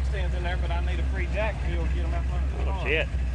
jack stands in there, but I need a free jack to be able to get them out front of the car. Oh, shit.